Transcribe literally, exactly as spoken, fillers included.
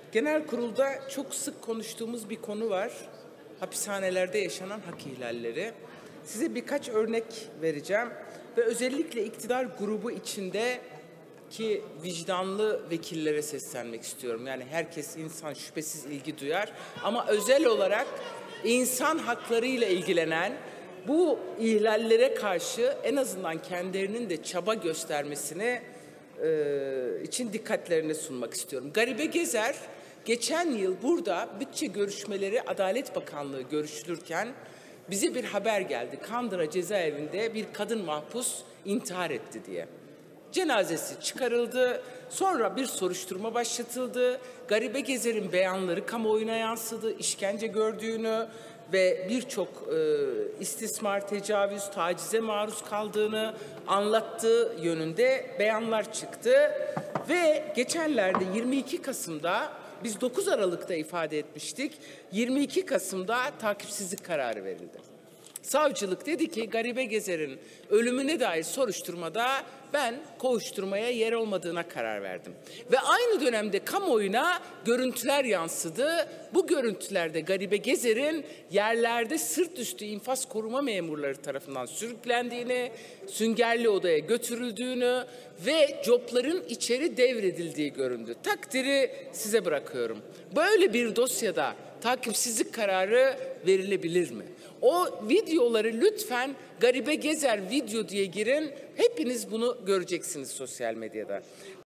Genel kurulda çok sık konuştuğumuz bir konu var. Hapishanelerde yaşanan hak ihlalleri. Size birkaç örnek vereceğim ve özellikle iktidar grubu içinde ki vicdanlı vekillere seslenmek istiyorum. Yani herkes insan, şüphesiz ilgi duyar ama özel olarak insan haklarıyla ilgilenen, bu ihlallere karşı en azından kendilerinin de çaba göstermesini e, için dikkatlerine sunmak istiyorum. Garibe Gezer geçen yıl burada bütçe görüşmeleri Adalet Bakanlığı görüşülürken bize bir haber geldi. Kandıra cezaevinde bir kadın mahpus intihar etti diye. Cenazesi çıkarıldı, sonra bir soruşturma başlatıldı. Garibe Gezer'in beyanları kamuoyuna yansıdı, işkence gördüğünü ve birçok e, istismar, tecavüz, tacize maruz kaldığını anlattığı yönünde beyanlar çıktı. Ve geçenlerde yirmi iki Kasım'da, biz dokuz Aralık'ta ifade etmiştik, yirmi iki Kasım'da takipsizlik kararı verildi. Savcılık dedi ki Garibe Gezer'in ölümüne dair soruşturmada ben kovuşturmaya yer olmadığına karar verdim. Ve aynı dönemde kamuoyuna görüntüler yansıdı. Bu görüntülerde Garibe Gezer'in yerlerde sırt üstü infaz koruma memurları tarafından sürüklendiğini, süngerli odaya götürüldüğünü ve copların içeri devredildiği göründü. Takdiri size bırakıyorum. Böyle bir dosyada takipsizlik kararı verilebilir mi? O videoları lütfen Garibe Gezer video diye girin. Hepiniz bunu göreceksiniz sosyal medyada.